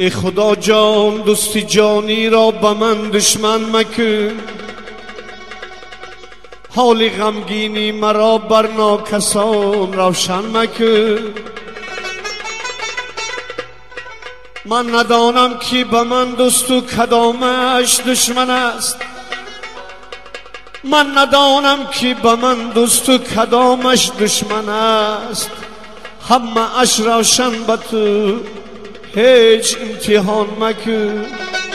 ای خدا جان دوستی جانی را به من دشمن مکن، حال غمگینی مرا بر ناکسان روشن مکن. من ندانم که به من دوست و کدامش دشمن است، من ندانم که به من دوست و کدامش دشمن است. همه اش روشن به تو هیچ امتحان مکن.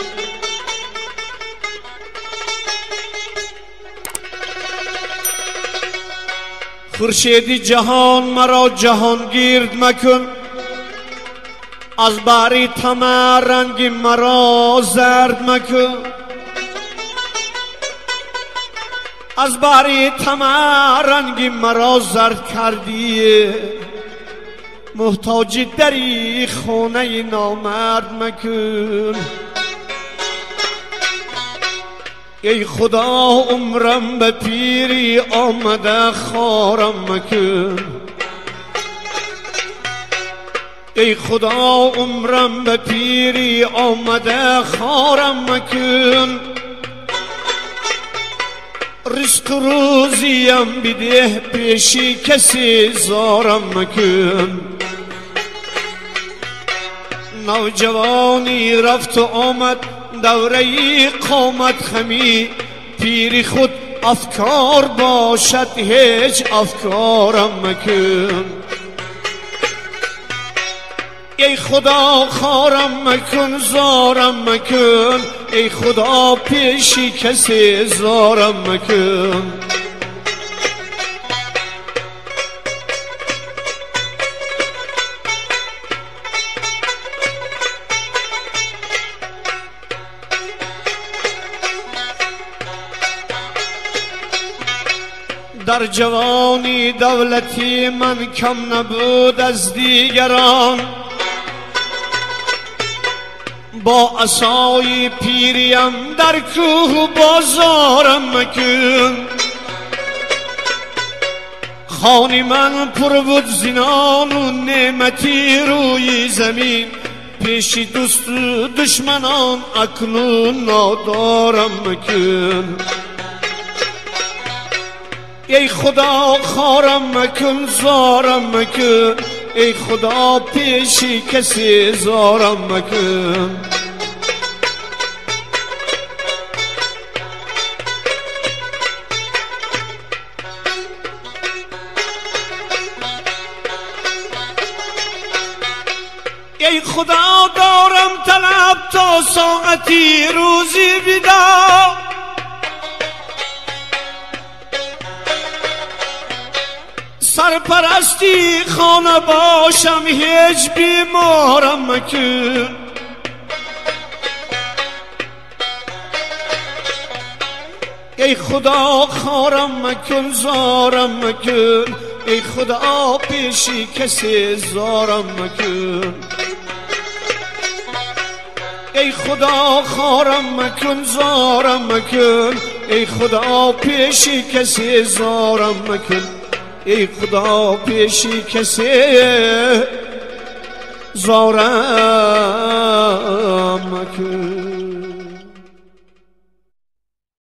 خورشید جهان مرا جهانگیر مکن، از باری طمع رنگ مرا زرد مکن. از باری طمع رنگ مرا زرد کردی، محتاج دری خانه نامرد مکن. ای خدا عمرم به پیری آمده خارم مکن، ای خدا عمرم به پیری آمده خارم مکن. رزق روزیم بده پیشی کسی زارم مکن. نوجوانی رفت و آمد دوره قامت خمی، پیری خود افکار باشد هیچ افکارم مکن. ای خدا خارم مکن زارم مکن، ای خدا پیشی کسی زارم مکن. در جوانی دولتی من کم نبود از دیگران، با عصای پیریم در کوه بازارم مکن. خانه من پر بود زنان و نعمتی روی زمین، پیش دوست و دشمنان اکنون نادارم مکن. ای خدا خارم مکن زارم مکن، ای خدا پیشی کسی زارم مکن. ای خدا دارم طلب تا ساعتی روزی بیدار، سرپرستی خانه باشم هیچ بیمارم مکن. ای خدا خارم مکن زارم مکن، ای خدا پیشی کسی زارم مکن. ای خدا خارم مکن زارم مکن، ای خدا پیشی کسی زارم مکن. ای خدا پیشی کسی زارم مکن.